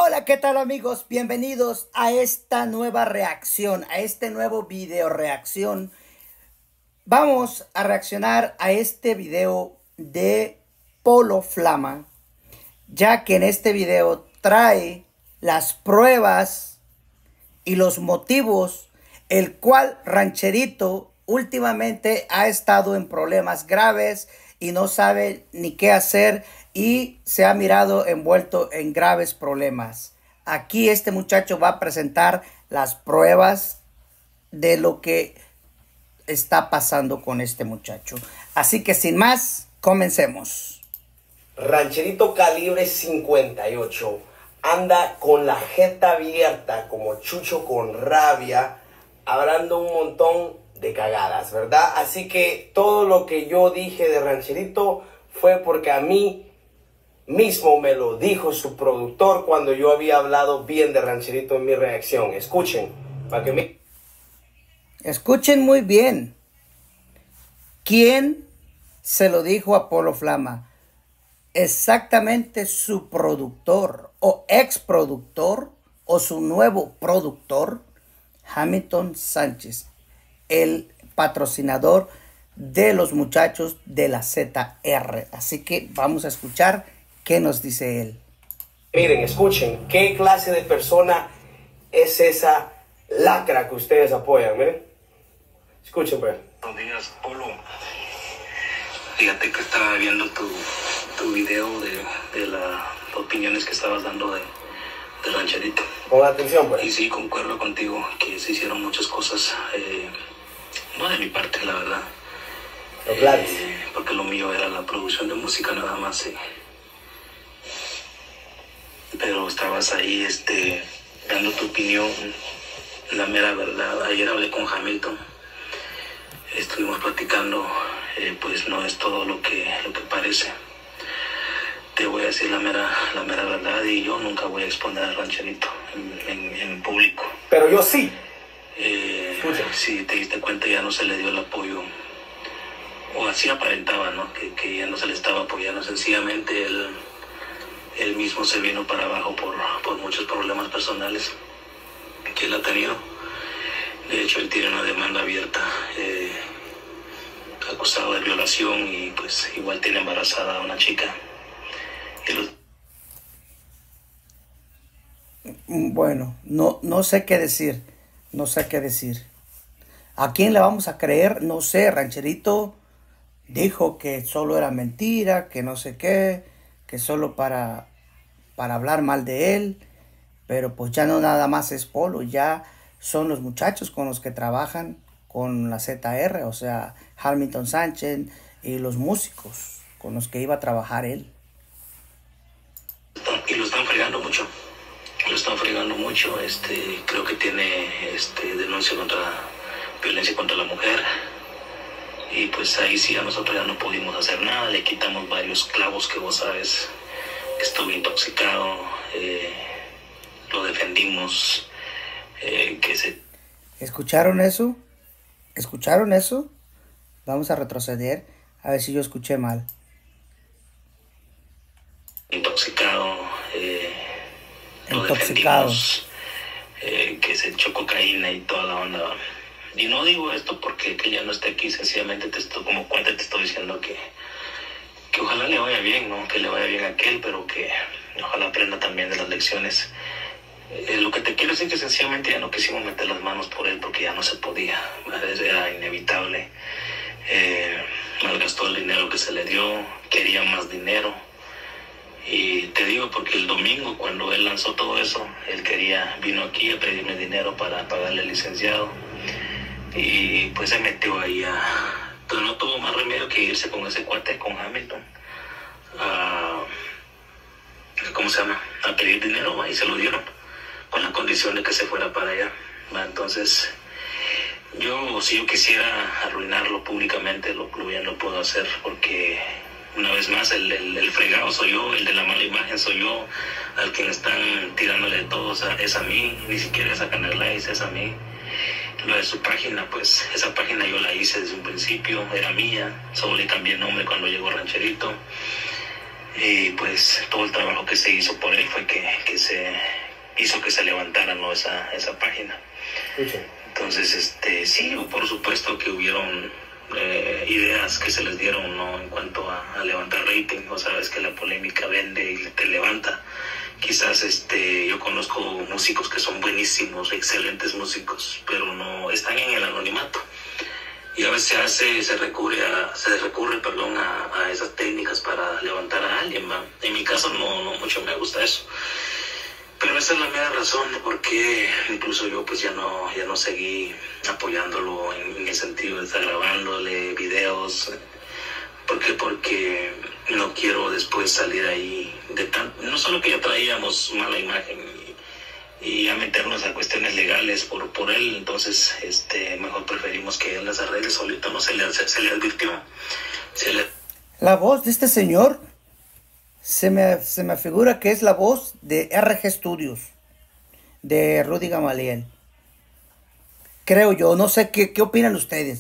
Hola, ¿qué tal amigos? Bienvenidos a esta nueva reacción, a este nuevo video reacción. Vamos a reaccionar a este video de Polo Flama, ya que en este video trae las pruebas y los motivos, el cual Rancherito últimamente ha estado en problemas graves y no sabe ni qué hacer y se ha mirado envuelto en graves problemas. Aquí este muchacho va a presentar las pruebas de lo que está pasando con este muchacho. Así que sin más, comencemos. Rancherito calibre 58 anda con la jeta abierta como Chucho con rabia, hablando un montón de cagadas, ¿verdad? Así que todo lo que yo dije de Rancherito fue porque a mí mismo me lo dijo su productor cuando yo había hablado bien de Rancherito en mi reacción. Escuchen, para que me... Escuchen muy bien. ¿Quién se lo dijo a Polo Flama? Exactamente su productor o ex productor o su nuevo productor, Hamilton Sánchez, el patrocinador de los muchachos de la ZR. Así que vamos a escuchar qué nos dice él. Miren, escuchen, ¿qué clase de persona es esa lacra que ustedes apoyan? Miren, escuchen pues. Buenos días, Polo. Fíjate que estaba viendo tu video de las opiniones que estabas dando de Rancherito. Con atención pues. Y sí, concuerdo contigo que se hicieron muchas cosas, no de mi parte, la verdad. Porque lo mío era la producción de música nada más. Pero estabas ahí dando tu opinión, la mera verdad. Ayer hablé con Hamilton, estuvimos platicando, pues no es todo lo que parece. Te voy a decir la mera verdad y yo nunca voy a exponer a Rancherito en público. Pero yo sí. Si te diste cuenta, ya no se le dio el apoyo, o así aparentaba, ¿no? Que ya no se le estaba apoyando. Sencillamente él mismo se vino para abajo por muchos problemas personales que él ha tenido. De hecho, él tiene una demanda abierta, acusado de violación, y pues igual tiene embarazada a una chica. Bueno, no sé qué decir. No sé qué decir. ¿A quién le vamos a creer? No sé. Rancherito dijo que solo era mentira, que no sé qué, que solo para hablar mal de él. Pero pues ya no nada más es Polo, ya son los muchachos con los que trabajan con la ZR, o sea, Hamilton Sánchez y los músicos con los que iba a trabajar él. Y lo están fregando mucho. Creo que tiene denuncia contra violencia contra la mujer. Y pues ahí sí a nosotros ya no pudimos hacer nada. Le quitamos varios clavos que vos sabes que estuvo intoxicado. Lo defendimos. ¿Escucharon eso? ¿Escucharon eso? Vamos a retroceder a ver si yo escuché mal. Intoxicado. Lo defendimos, que se echó cocaína y toda la onda. Y no digo esto porque que ya no esté aquí, sencillamente te estoy diciendo que ojalá le vaya bien, ¿no? Que le vaya bien a aquel, pero que ojalá aprenda también de las lecciones. Lo que te quiero decir es que sencillamente ya no quisimos meter las manos por él porque ya no se podía, era inevitable. Malgastó el dinero que se le dio, quería más dinero. Y te digo porque el domingo, cuando él lanzó todo eso, vino aquí a pedirme dinero para pagarle al licenciado. Y pues se metió ahí entonces no tuvo más remedio que irse con ese cuate, con Hamilton, ¿cómo se llama? A pedir dinero, y se lo dieron, con la condición de que se fuera para allá. Entonces, si yo quisiera arruinarlo públicamente, bien lo puedo hacer, porque una vez más el fregado soy yo, el de la mala imagen soy yo, al que le están tirándole todo es a mí, ni siquiera esa canela es a mí. Lo de su página, pues esa página yo la hice desde un principio, era mía, solo le cambié el nombre cuando llegó Rancherito. Y pues todo el trabajo que se hizo por él fue que se se levantara, ¿no? esa página. Escuchen. Entonces, sí, por supuesto que hubieron ideas que se les dieron, ¿no? En cuanto a levantar rating, o sabes que la polémica vende y te levanta. Quizás yo conozco músicos que son buenísimos, excelentes músicos, pero no están en el anonimato. Y a veces se recurre a esas técnicas para levantar a alguien, ¿va? En mi caso no mucho me gusta eso. Pero esa es la media razón de por qué incluso yo pues ya no seguí apoyándolo en el sentido de estar grabándole videos. ¿Por qué? Porque no quiero después salir ahí no solo que ya traíamos mala imagen y a meternos a cuestiones legales por él. Entonces mejor preferimos que él las arregle solito, no se le advirtió. La voz de este señor se me figura que es la voz de RG Studios, de Rudy Gamaliel. Creo yo, no sé qué opinan ustedes.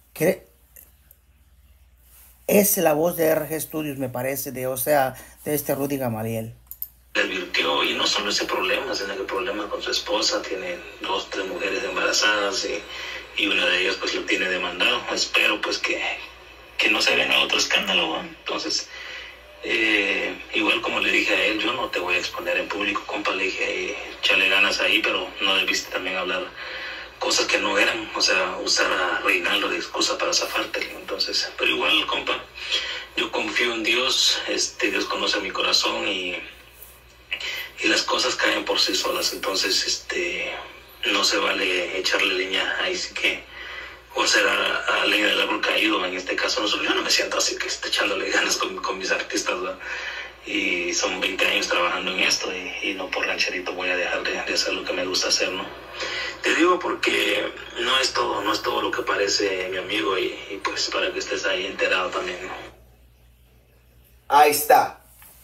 Es la voz de RG Studios, me parece, de este Rudy Gamaliel. Le advirtió, y no solo ese problema, sino que el problema con su esposa, tiene 2, 3 mujeres embarazadas y una de ellas pues lo tiene demandado. Espero pues que no se venga otro escándalo, ¿no? Entonces, igual como le dije a él, yo no te voy a exponer en público, compa, le dije, échale ganas ahí, pero no debiste también hablar cosas que no eran, o sea, usar a Reinaldo de excusa para zafarte. Entonces, pero igual, compa, yo confío en Dios, Dios conoce mi corazón y las cosas caen por sí solas. Entonces, no se vale echarle leña ahí, sí que, o hacer a leña del árbol caído. En este caso, yo no me siento así que esté echándole ganas con mis artistas, ¿verdad? Y son 20 años trabajando en esto y no por rancherito voy a dejar de hacer lo que me gusta hacer, ¿no? Te digo porque no es todo lo que parece, mi amigo, y pues para que estés ahí enterado también, ¿no? Ahí está.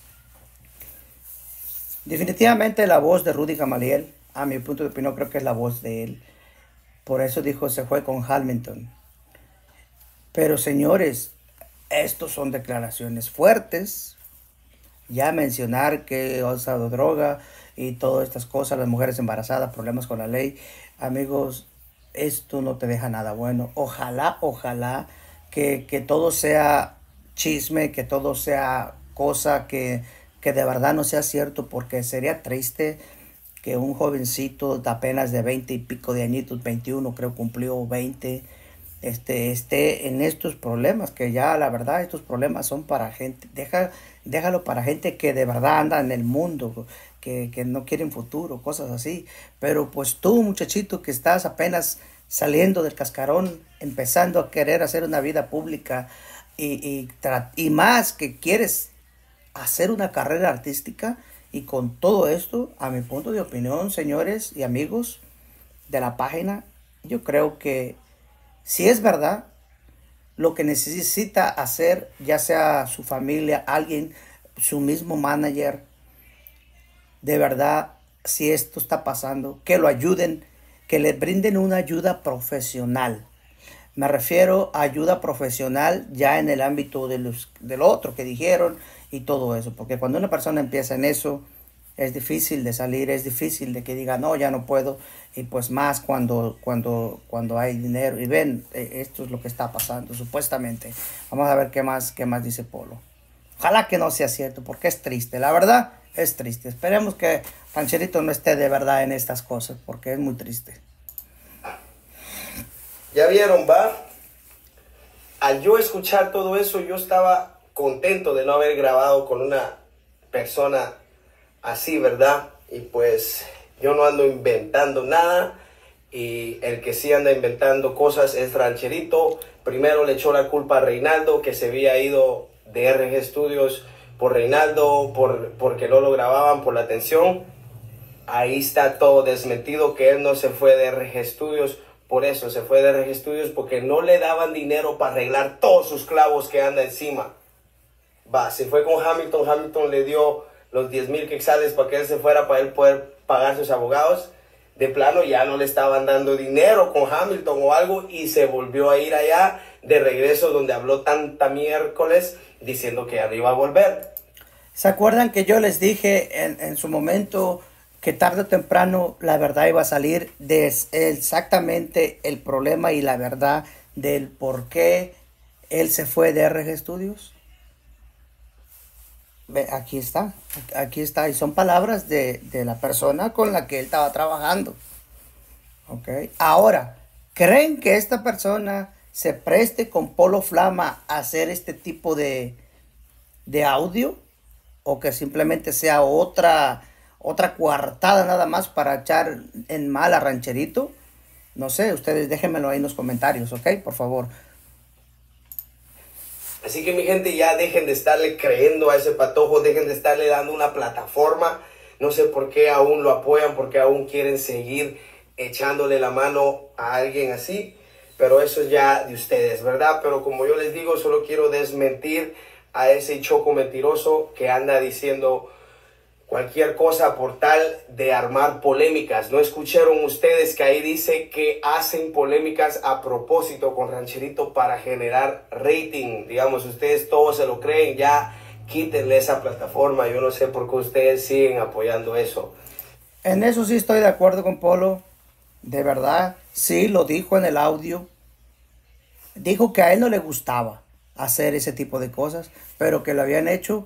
Definitivamente la voz de Rudy Gamaliel, a mi punto de opinión, creo que es la voz de él. Por eso dijo, se fue con Hamilton. Pero señores, estos son declaraciones fuertes. Ya mencionar que ha usado droga y todas estas cosas, las mujeres embarazadas, problemas con la ley. Amigos, esto no te deja nada bueno. Ojalá que todo sea chisme, que todo sea cosa que de verdad no sea cierto, porque sería triste que un jovencito de apenas de 20 y pico de añitos, 21 creo cumplió 20, esté en estos problemas, que ya la verdad estos problemas son para gente, déjalo para gente que de verdad anda en el mundo, que no quieren futuro, cosas así. Pero pues tú, muchachito, que estás apenas saliendo del cascarón, empezando a querer hacer una vida pública y más que quieres hacer una carrera artística, y con todo esto, a mi punto de opinión, señores y amigos de la página, yo creo que si es verdad lo que necesita hacer, ya sea su familia, alguien, su mismo manager, de verdad, si esto está pasando, que lo ayuden, que le brinden una ayuda profesional. Me refiero a ayuda profesional ya en el ámbito del otro que dijeron y todo eso. Porque cuando una persona empieza en eso, es difícil de salir, es difícil de que diga, no, ya no puedo. Y pues más cuando hay dinero. Y ven, esto es lo que está pasando, supuestamente. Vamos a ver qué más dice Polo. Ojalá que no sea cierto, porque es triste. La verdad, es triste. Esperemos que Rancherito no esté de verdad en estas cosas, porque es muy triste. Ya vieron, va. Al yo escuchar todo eso, yo estaba contento de no haber grabado con una persona así, ¿verdad? Y pues yo no ando inventando nada. Y el que sí anda inventando cosas es Rancherito. Primero le echó la culpa a Reinaldo, que se había ido de RG Studios por Reinaldo, porque no lo grababan por la atención. Ahí está todo desmentido, que él no se fue de RG Studios. Por eso se fue de RG Studios, porque no le daban dinero para arreglar todos sus clavos que anda encima. Va, se fue con Hamilton. Hamilton le dio los 10,000 quetzales para que él se fuera, para él poder pagar sus abogados. De plano ya no le estaban dando dinero con Hamilton o algo, y se volvió a ir allá de regreso, donde habló tanta miércoles diciendo que ya no iba a volver. ¿Se acuerdan que yo les dije en su momento que tarde o temprano la verdad iba a salir de exactamente el problema y la verdad del por qué él se fue de RG Studios. Ve, aquí está, y son palabras de la persona con la que él estaba trabajando. Ok, ahora, ¿creen que esta persona se preste con Polo Flama a hacer este tipo de audio? ¿O que simplemente sea otra coartada nada más para echar en mal a Rancherito? No sé, ustedes déjenmelo ahí en los comentarios, ¿ok? Por favor. Así que mi gente, ya dejen de estarle creyendo a ese patojo, dejen de estarle dando una plataforma. No sé por qué aún lo apoyan, porque aún quieren seguir echándole la mano a alguien así. Pero eso es ya de ustedes, ¿verdad? Pero como yo les digo, solo quiero desmentir a ese choco mentiroso que anda diciendo cualquier cosa por tal de armar polémicas. ¿No escucharon ustedes que ahí dice que hacen polémicas a propósito con Rancherito para generar rating? Digamos, ustedes todos se lo creen, ya quítenle esa plataforma. Yo no sé por qué ustedes siguen apoyando eso. En eso sí estoy de acuerdo con Polo. De verdad, sí lo dijo en el audio. Dijo que a él no le gustaba hacer ese tipo de cosas, pero que lo habían hecho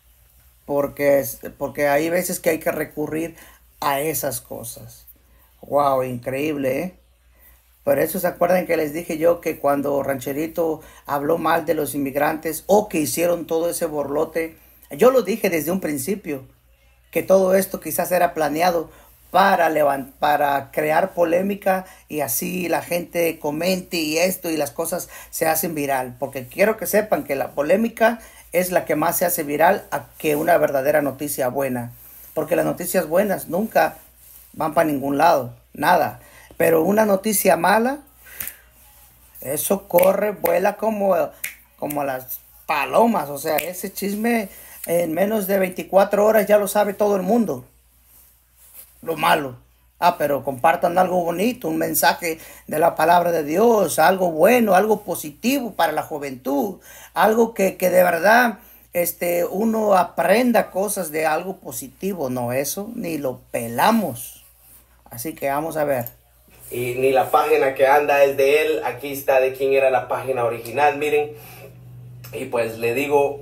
porque hay veces que hay que recurrir a esas cosas. Wow, increíble, ¿eh? Por eso se acuerdan que les dije yo que cuando Rancherito habló mal de los inmigrantes o que hicieron todo ese borlote, yo lo dije desde un principio, que todo esto quizás era planeado para crear polémica y así la gente comente y esto y las cosas se hacen viral. Porque quiero que sepan que la polémica es la que más se hace viral a que una verdadera noticia buena. Porque las noticias buenas nunca van para ningún lado, nada. Pero una noticia mala, eso corre, vuela como las palomas. O sea, ese chisme en menos de 24 horas ya lo sabe todo el mundo. Lo malo. Pero compartan algo bonito, un mensaje de la palabra de Dios, algo bueno, algo positivo para la juventud, algo que de verdad uno aprenda cosas de algo positivo. No, eso ni lo pelamos. Así que vamos a ver. Y ni la página que anda es de él. Aquí está de quién era la página original, miren. Y pues le digo,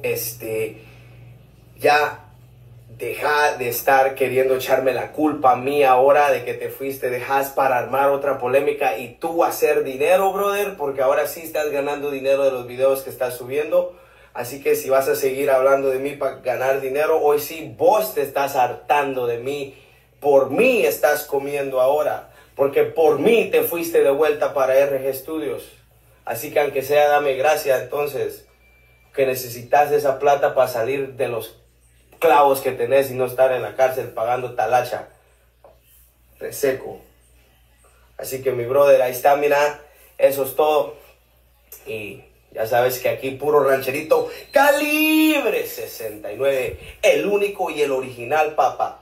ya deja de estar queriendo echarme la culpa a mí ahora de que te fuiste de Haas para armar otra polémica y tú hacer dinero, brother, porque ahora sí estás ganando dinero de los videos que estás subiendo. Así que si vas a seguir hablando de mí para ganar dinero, hoy sí vos te estás hartando de mí. Por mí estás comiendo ahora, porque por mí te fuiste de vuelta para RG Studios. Así que aunque sea, dame gracias entonces, que necesitas esa plata para salir de los clavos que tenés y no estar en la cárcel pagando talacha. Reseco. Así que mi brother, ahí está, mira, eso es todo. Y ya sabes que aquí puro Rancherito calibre 69, el único y el original, papá.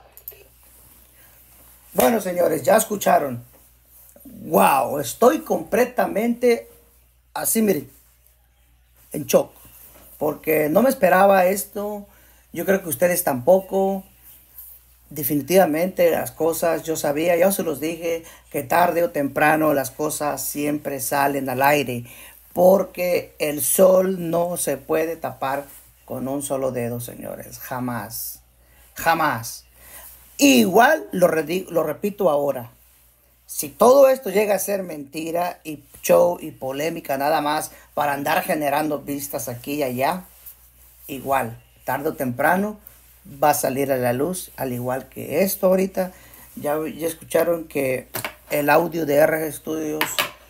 Bueno, señores, ya escucharon. Wow, estoy completamente así, miren, en shock. Porque no me esperaba esto. Yo creo que ustedes tampoco. Definitivamente las cosas, yo sabía, yo se los dije, que tarde o temprano las cosas siempre salen al aire. Porque el sol no se puede tapar con un solo dedo, señores. Jamás. Jamás. Igual lo repito ahora. Si todo esto llega a ser mentira y show y polémica nada más para andar generando vistas aquí y allá, igual, tarde o temprano va a salir a la luz, al igual que esto ahorita. Ya escucharon que el audio de RG Studios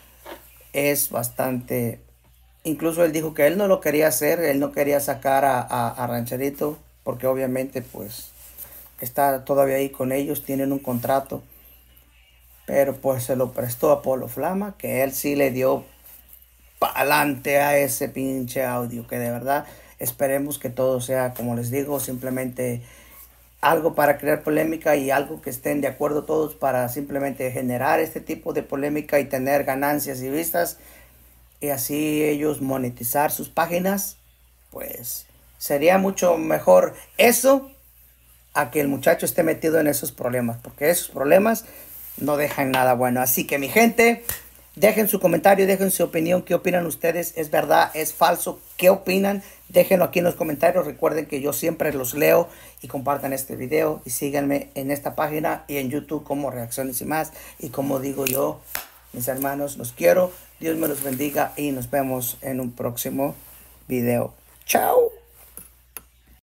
es bastante... Incluso él dijo que él no lo quería hacer, él no quería sacar a Rancherito, porque obviamente pues está todavía ahí con ellos, tienen un contrato. Pero pues se lo prestó a Polo Flama, que él sí le dio pa'lante a ese pinche audio, que de verdad esperemos que todo sea, como les digo, simplemente algo para crear polémica y algo que estén de acuerdo todos para simplemente generar este tipo de polémica y tener ganancias y vistas y así ellos monetizar sus páginas. Pues sería mucho mejor eso a que el muchacho esté metido en esos problemas, porque esos problemas no dejan nada bueno. Así que mi gente, dejen su comentario, dejen su opinión. ¿Qué opinan ustedes? ¿Es verdad? ¿Es falso? ¿Qué opinan? Déjenlo aquí en los comentarios. Recuerden que yo siempre los leo y compartan este video. Y síganme en esta página y en YouTube como Reacciones y Más. Y como digo yo, mis hermanos, los quiero. Dios me los bendiga y nos vemos en un próximo video. Chao.